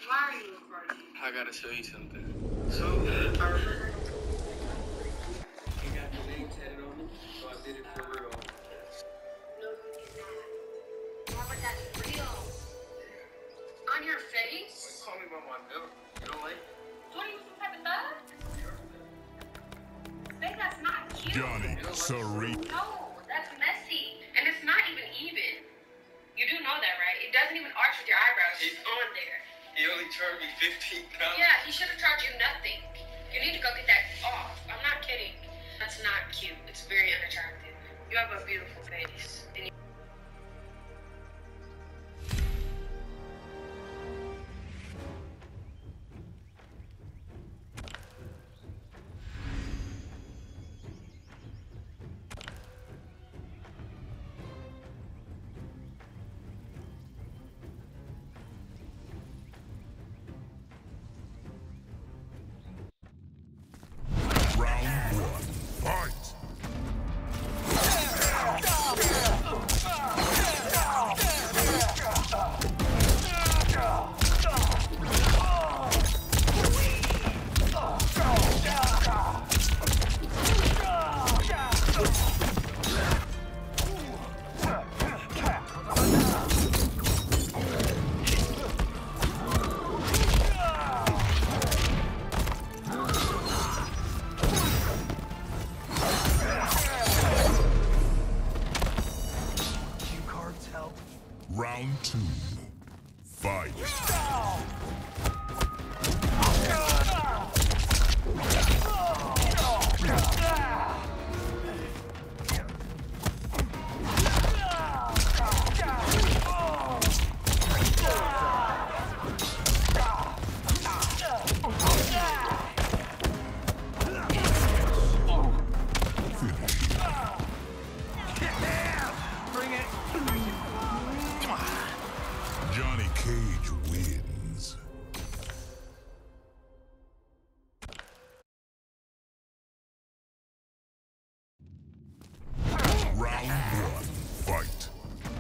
Why are you recording? I gotta show you something. So, I remember you got your name tatted on me, so I did it for real. No, you did not. Robert, that's real. On your face? Call me by my milk. You don't like it? What are you, some type of thug? Babe, that's not cute. Johnny, sorry. No, that's messy. And it's not even. You do know that, right? It doesn't even arch with your eyebrows. It's on there. He only charged me $15. Yeah, he should have charged you nothing. You need to go get that off. I'm not kidding. That's not cute. It's very unattractive. You have a beautiful face. And you Round one. Fight! Round two. Fight! Johnny Cage wins. Round one. Fight!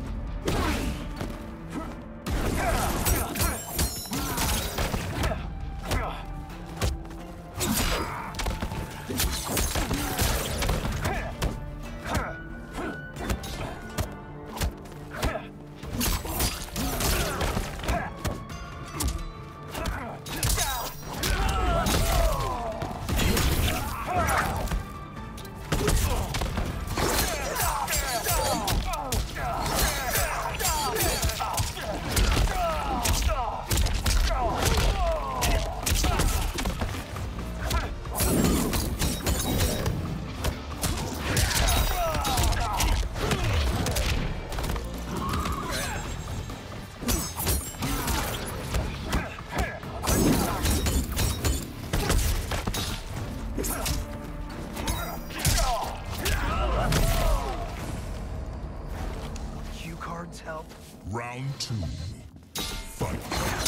Cue cards help. Round two. Fight!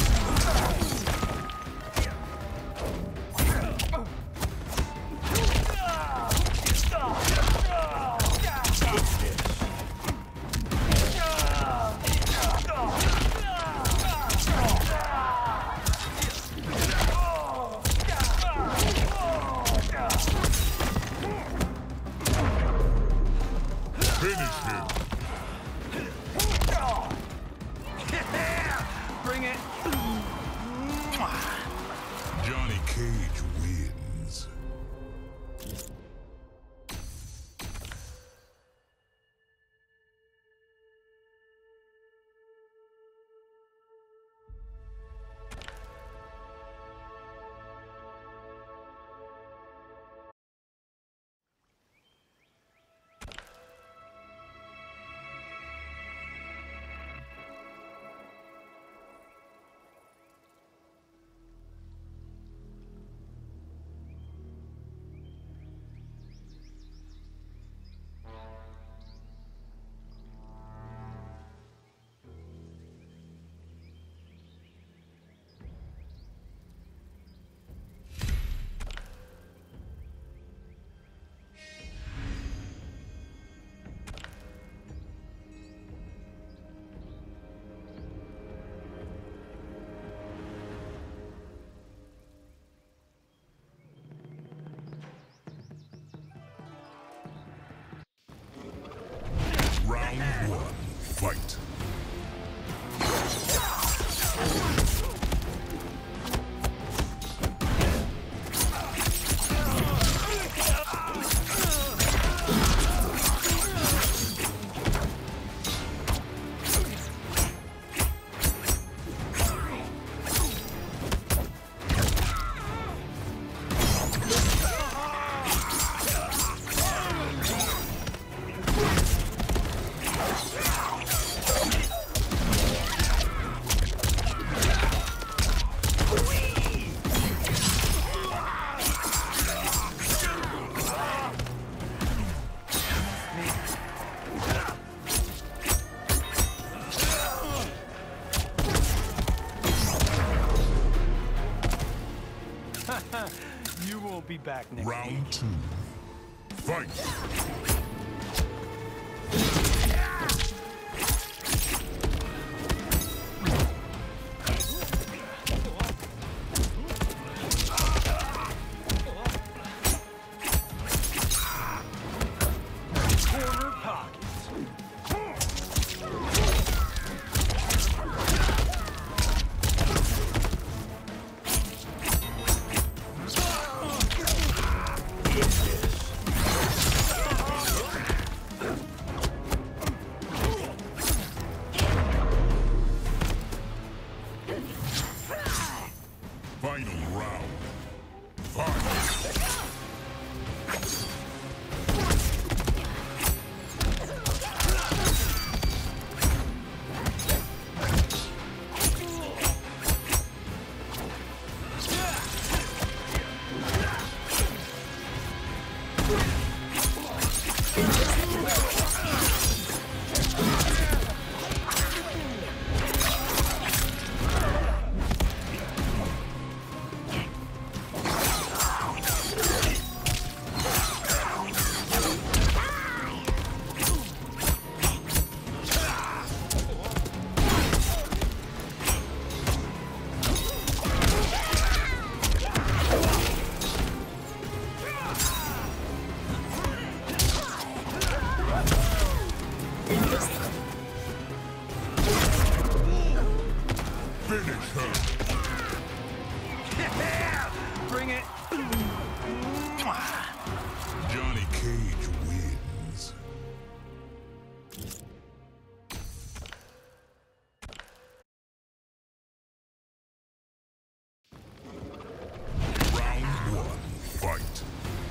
Finish him! Bring it. Johnny Cage wins. You won't be back next Round week. 2. Fight! Corner pocket. Final round. Fight! Finish her! Bring it. Johnny Cage wins. Round 1. Fight!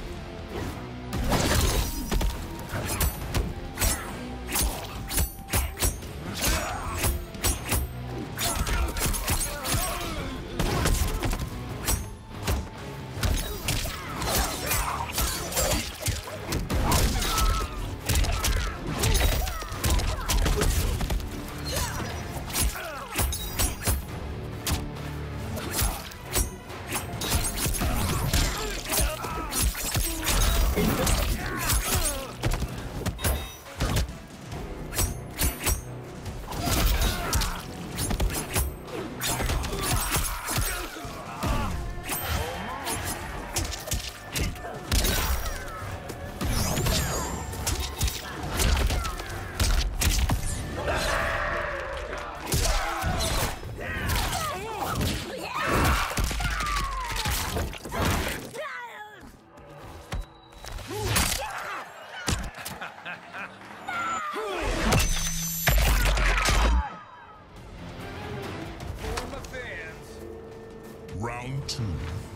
Round 2.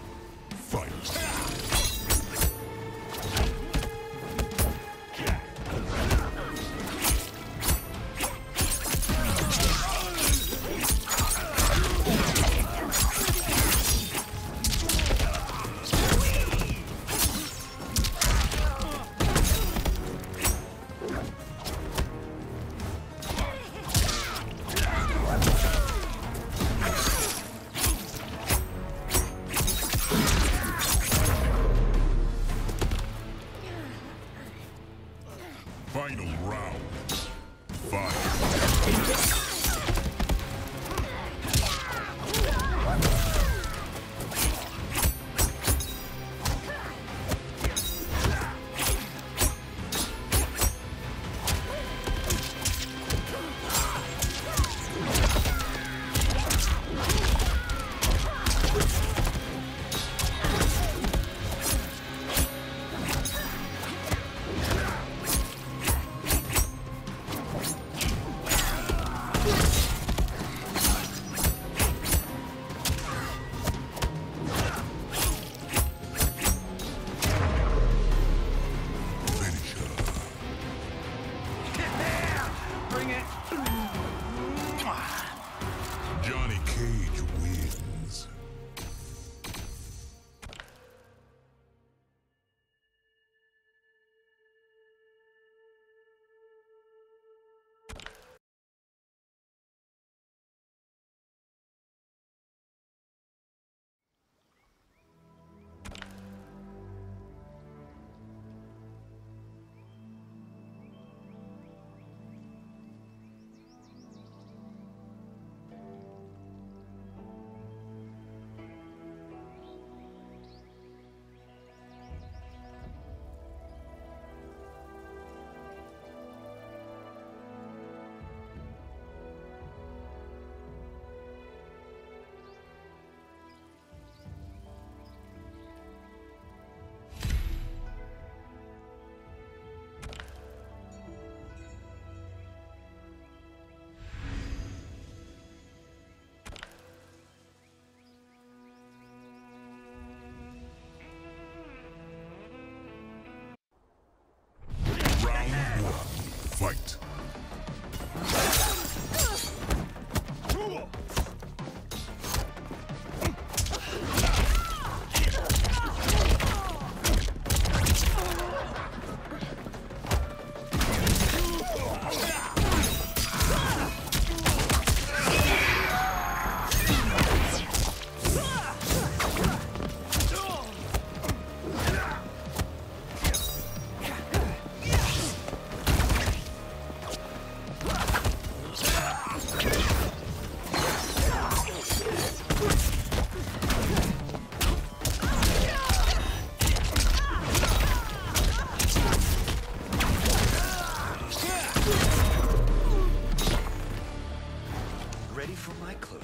Fight! Final round. Fight! Bring it. Johnny Cage wins.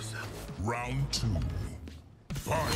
Round 2. Fight!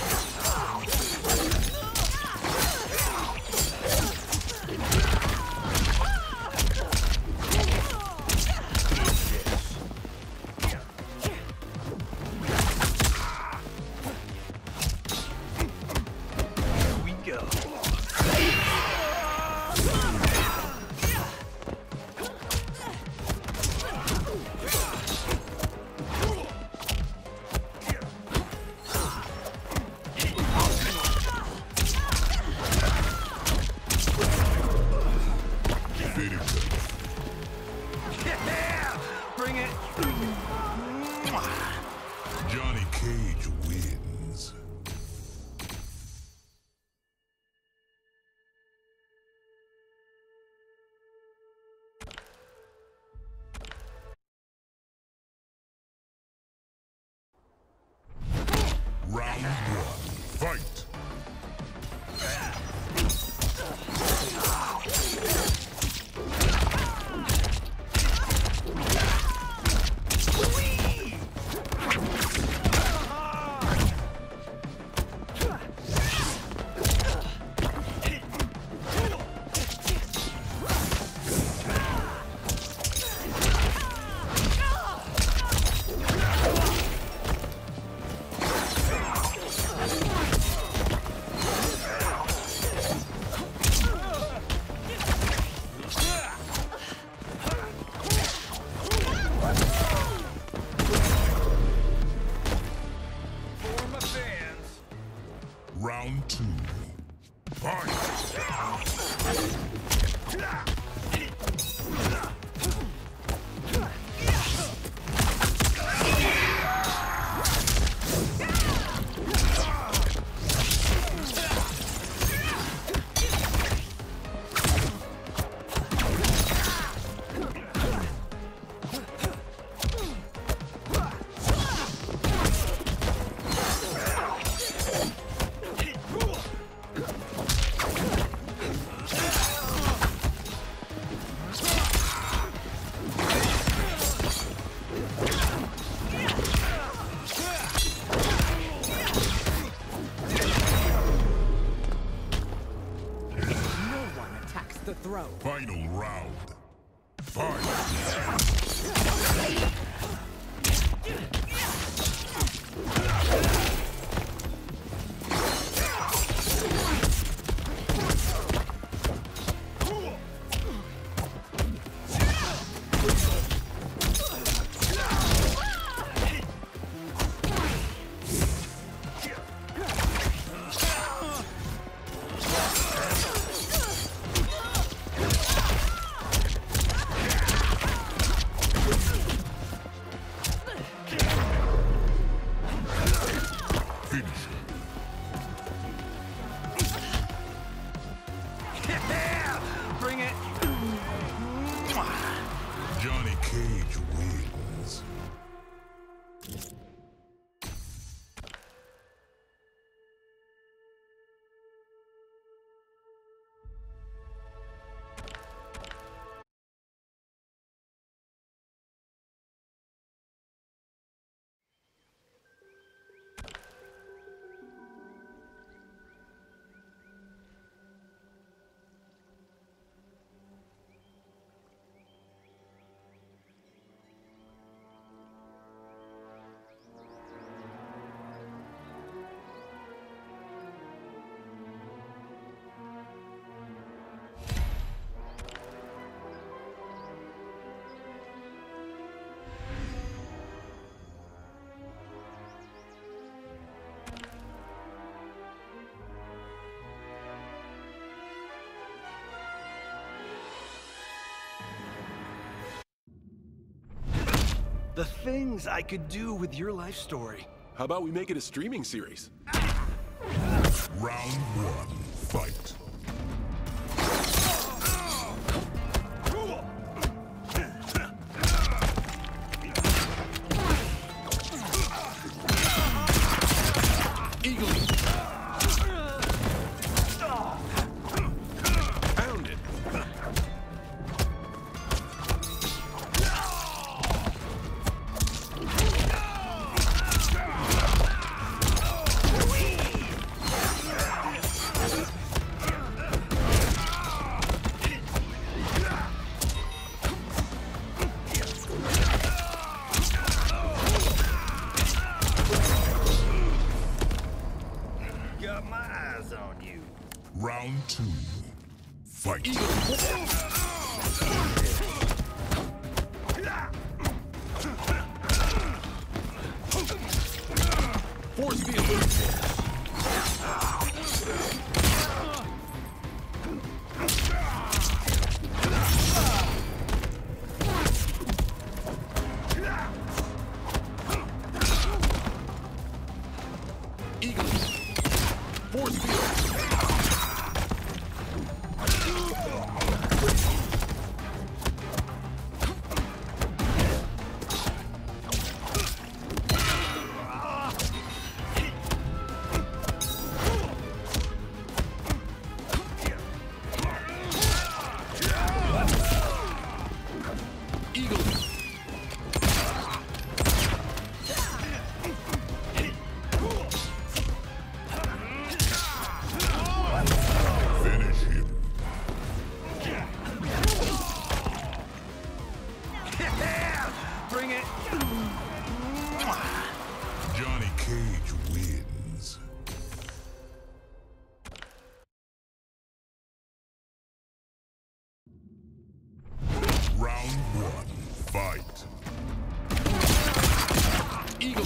Bring it. Johnny Cage wins. Round 1. Fight! Round 2. Fight! Final round. Fight! Bring it. Johnny Cage wins. The things I could do with your life story. How about we make it a streaming series? Round 1. Fight! Found it! Round 2. Fight. Force field. Eagle. Force field. Bring it. Johnny Cage wins. Round 1. Fight. Eagle.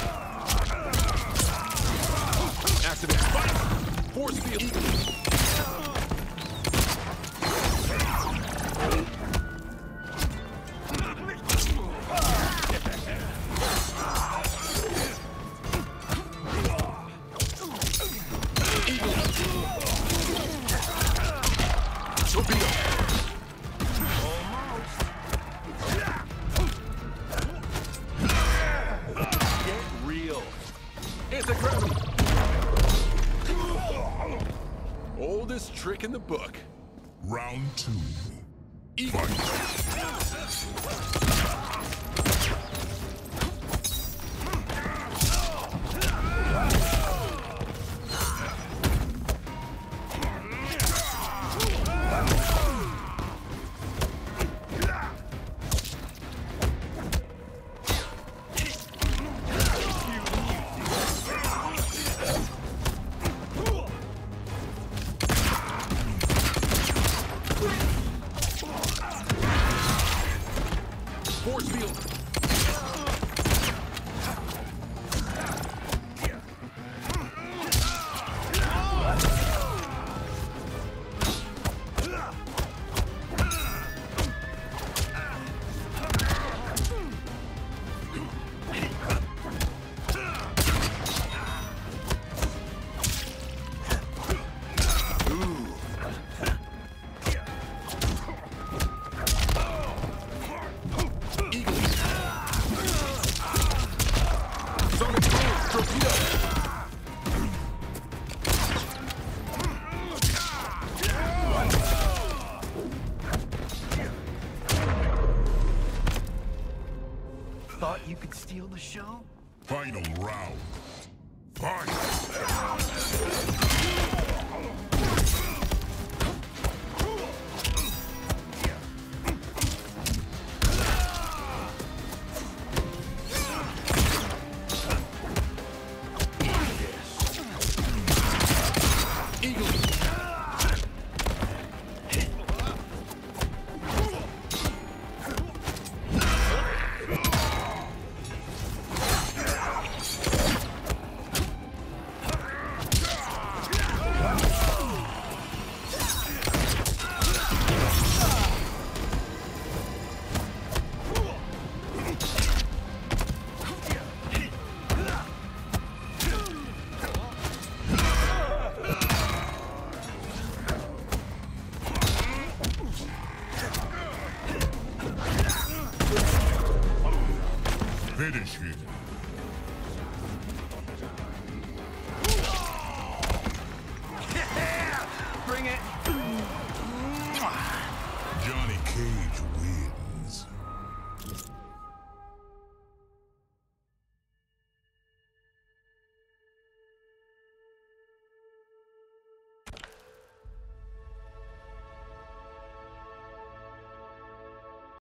Accident. Fight. Force field. Eagle. Torpedo. Get real. Anti-gravity. Oldest trick in the book. Round 2. Eagle. Force field. Thought you could steal the show? Final round. Fight. Finish him.